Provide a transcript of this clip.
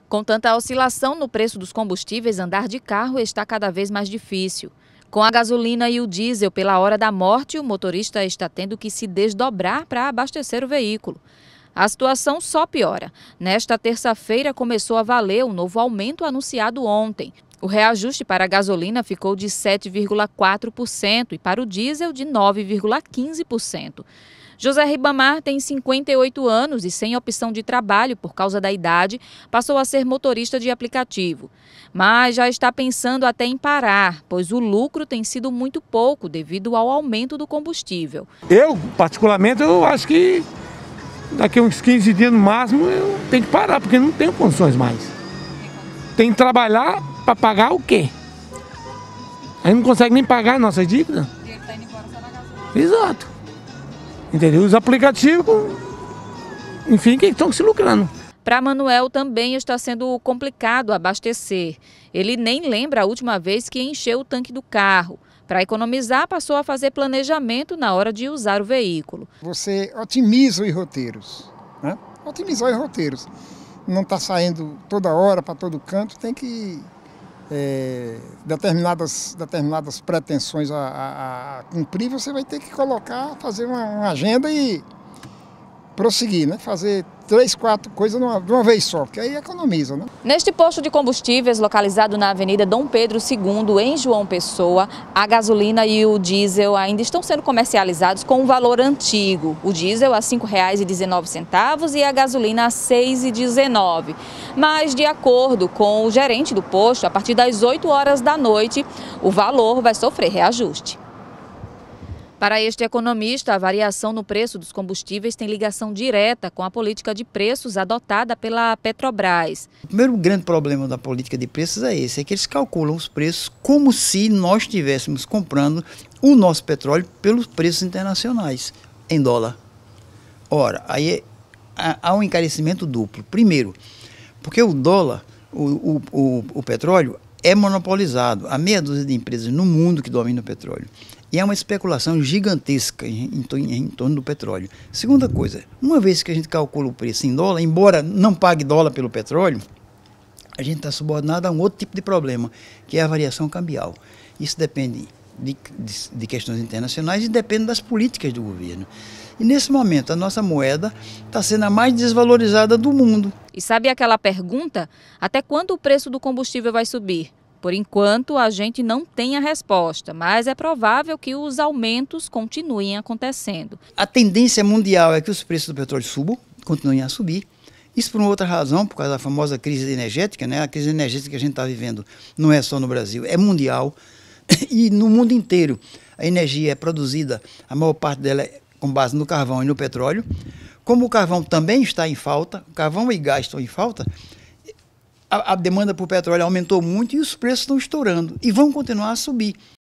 Com tanta oscilação no preço dos combustíveis, andar de carro está cada vez mais difícil. Com a gasolina e o diesel pela hora da morte, o motorista está tendo que se desdobrar para abastecer o veículo. A situação só piora. Nesta terça-feira começou a valer o novo aumento anunciado ontem. O reajuste para a gasolina ficou de 7,4% e para o diesel de 9,15%. José Ribamar tem 58 anos e, sem opção de trabalho por causa da idade, passou a ser motorista de aplicativo. Mas já está pensando até em parar, pois o lucro tem sido muito pouco devido ao aumento do combustível. Eu, particularmente, eu acho que daqui a uns 15 dias no máximo eu tenho que parar, porque não tenho condições mais. Tem que trabalhar para pagar o quê? Aí não consegue nem pagar a nossa dívida. O dinheiro está indo embora só na gasolina. Exato. Entendeu? Os aplicativos, enfim, que estão se lucrando. Para Manuel também está sendo complicado abastecer. Ele nem lembra a última vez que encheu o tanque do carro. Para economizar, passou a fazer planejamento na hora de usar o veículo. Você otimiza os roteiros, né? Otimizar os roteiros. Não está saindo toda hora para todo canto, tem que determinadas pretensões a cumprir, você vai ter que fazer uma agenda e prosseguir, né? Fazer 3, 4 coisas de uma vez só, porque aí economiza, né? Neste posto de combustíveis, localizado na Avenida Dom Pedro II, em João Pessoa, a gasolina e o diesel ainda estão sendo comercializados com um valor antigo. O diesel a R$ 5,19 e a gasolina a R$ 6,19. Mas, de acordo com o gerente do posto, a partir das 8 horas da noite, o valor vai sofrer reajuste. Para este economista, a variação no preço dos combustíveis tem ligação direta com a política de preços adotada pela Petrobras. O primeiro grande problema da política de preços é esse, é que eles calculam os preços como se nós estivéssemos comprando o nosso petróleo pelos preços internacionais, em dólar. Ora, aí há um encarecimento duplo. Primeiro, porque o dólar, o petróleo, é monopolizado. Há meia dúzia de empresas no mundo que dominam o petróleo. E é uma especulação gigantesca em torno do petróleo. Segunda coisa, uma vez que a gente calcula o preço em dólar, embora não pague dólar pelo petróleo, a gente está subordinado a um outro tipo de problema, que é a variação cambial. Isso depende de questões internacionais e depende das políticas do governo. E nesse momento a nossa moeda está sendo a mais desvalorizada do mundo. E sabe aquela pergunta? Até quando o preço do combustível vai subir? Por enquanto, a gente não tem a resposta, mas é provável que os aumentos continuem acontecendo. A tendência mundial é que os preços do petróleo subam, continuem a subir. Isso por uma outra razão, por causa da famosa crise energética, né? A crise energética que a gente está vivendo não é só no Brasil, é mundial. E no mundo inteiro a energia é produzida, a maior parte dela é com base no carvão e no petróleo. Como o carvão também está em falta, o carvão e gás estão em falta, a demanda por petróleo aumentou muito e os preços estão estourando e vão continuar a subir.